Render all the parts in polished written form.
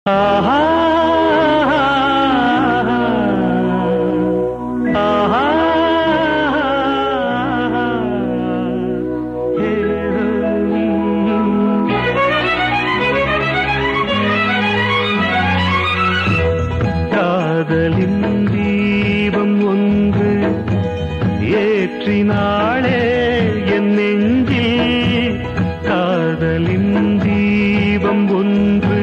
ஆஹா ஆஹா காதலின் தீபம் ஒன்று ஏற்றினாளே என் நெஞ்சில். காதலின் தீபம் ஒன்று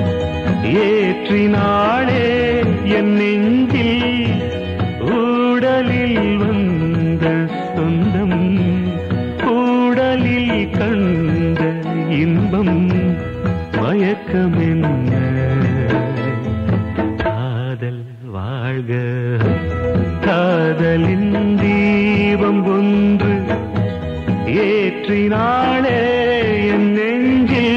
ஏற்றினாளே என் நெஞ்சில். ஊடலில் வந்த சொந்தம் ஊடலில் கண்ட இன்பம் மயக்கமென்ன. காதல் வாழ்க. காதலின் தீபம் ஒன்று ஏற்றினாளே என் நெஞ்சில்.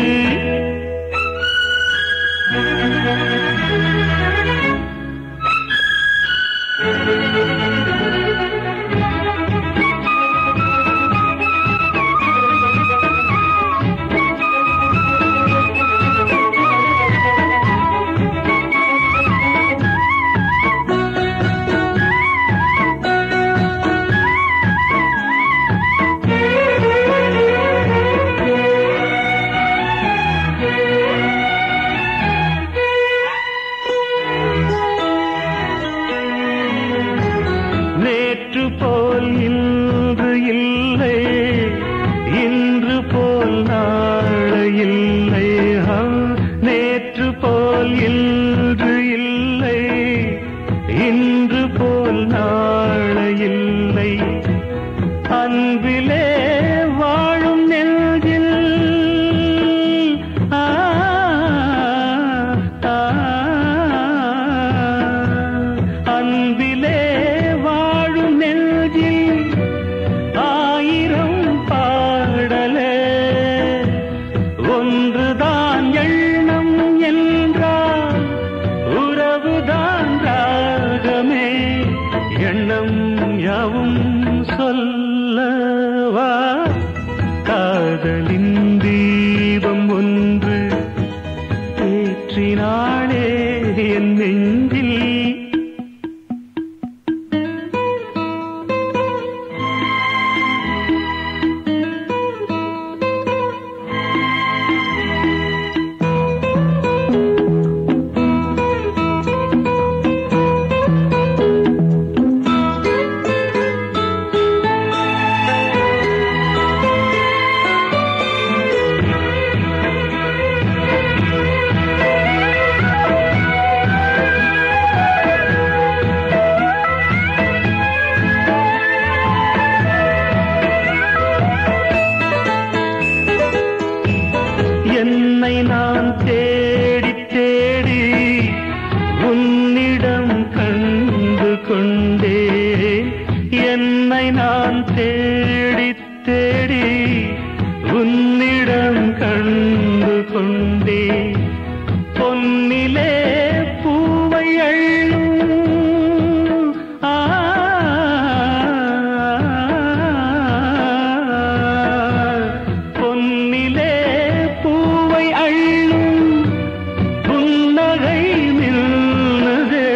நேற்று போல் இன்று இல்லை, இன்று போல் நாளை இல்லை. நேற்று போல் இன்று இல்லை, இன்று போல் நாளை இல்லை. அன்பிலே வாழும் நெஞ்சில் அன்பிலே ஆயிரம் பாடலே ஒன்றுதான் எண்ணம் என்றால் உறவுதான் ராகமே. எண்ணம் யாவும் சொல்லவா. காதலின் தீபம் ஒன்று ஏற்றினாளே என் நெஞ்சில். என்னை நான் தேடி தேடி உன்னிடம் கண்டு கொண்டேன். என்னை நான் தேடி தேடி உன்னிடம் கண்டு கொண்டேன். பொன்னிலே பூவை அள்ளும் பொன்னிலே பூவை அள்ளும் புன்னகை நின்றதே.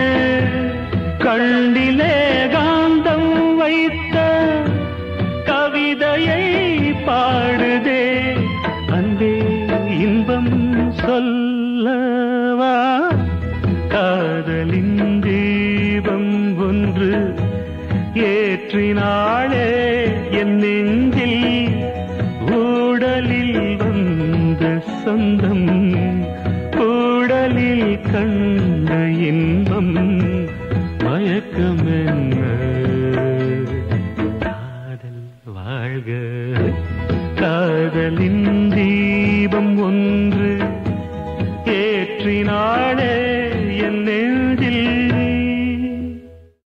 கண்ணிலே காந்தம் வைத்த கவிதையை பாடுதே. அன்பே இன்பம் சொல்லவா. காதலின் தீபம் ஒன்று ஏற்றினாளே என் நெஞ்சில். ஊடலில் வந்த சொந்தம் ஊடலில் கண்ட இன்பம் மயக்கமென்ன. காதல் வாழ்க. காதலின்